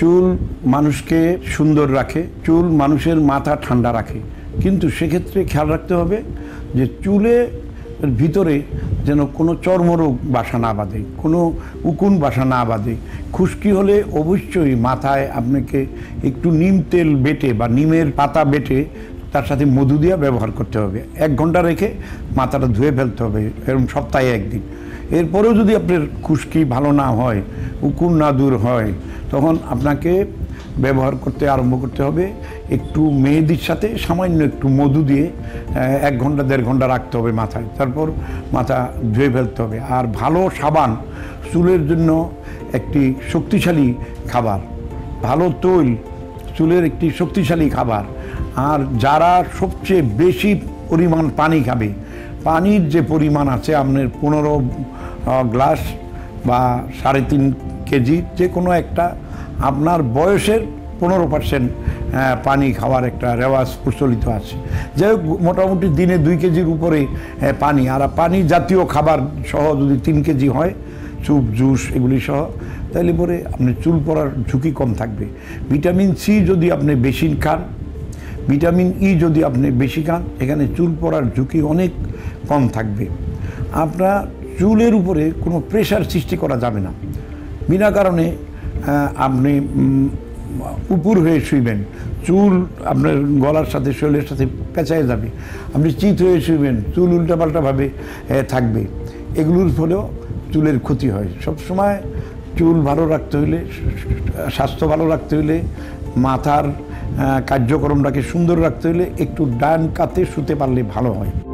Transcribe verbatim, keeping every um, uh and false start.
চুল মানুষকে সুন্দর রাখে, চুল মানুষের মাথা ঠান্ডা রাখে, কিন্তু সেক্ষেত্রে খেয়াল রাখতে হবে যে চুলে ভিতরে যেন কোনো চর্মরোগ বাসা না বাঁধে, কোনো উকুন বাসা না বাঁধে। খুশকি হলে অবশ্যই মাথায় আপনাকে একটু নিম তেল বেটে বা নিমের পাতা বেটে তার সাথে মধু দিয়ে ব্যবহার করতে হবে। এক ঘন্টা রেখে মাথাটা ধুয়ে ফেলতে হবে, এরকম সপ্তাহে একদিন। এরপরেও যদি আপনার খুশকি ভালো না হয়, উকুন না দূর হয়, তখন আপনাকে ব্যবহার করতে আরম্ভ করতে হবে একটু মেহেদির সাথে সামান্য একটু মধু দিয়ে এক ঘন্টা দেড় ঘন্টা রাখতে হবে মাথায়, তারপর মাথা ধুয়ে ফেলতে হবে। আর ভালো সাবান চুলের জন্য একটি শক্তিশালী খাবার, ভালো তৈল চুলের একটি শক্তিশালী খাবার। আর যারা সবচেয়ে বেশি পরিমাণ পানি খাবে, পানির যে পরিমাণ আছে আপনার পনেরো গ্লাস বা সাড়ে তিন কেজি, যে কোনো একটা আপনার বয়সের পনেরো পার্সেন্ট পানি খাওয়ার একটা রেওয়াজ প্রচলিত আছে। যাই হোক, মোটামুটি দিনে দুই কেজির উপরে পানি, আর পানি জাতীয় খাবার সহ যদি তিন কেজি হয়, স্যুপ জুস এগুলি সহ, তাহলে পরে আপনার চুল পড়ার ঝুঁকি কম থাকবে। ভিটামিন সি যদি আপনি বেশি খান, ভিটামিন ই যদি আপনি বেশি খান, এখানে চুল পড়ার ঝুঁকি অনেক কম থাকবে। আপনার চুলের উপরে কোনো প্রেশার সৃষ্টি করা যাবে না। বিনা কারণে আপনি উপর হয়ে শুইবেন, চুল আপনার গলার সাথে শরীরের সাথে পেঁচায় যাবে। আপনি চিত হয়ে শুইবেন, চুল উল্টাপাল্টাভাবে থাকবে, এগুলোর ফলেও চুলের ক্ষতি হয়। সবসময় চুল ভালো রাখতে হলে, স্বাস্থ্য ভালো রাখতে হলে, মাথার কার্যক্রমটাকে সুন্দর রাখতে হলে একটু ডান কাতে শুতে পারলে ভালো হয়।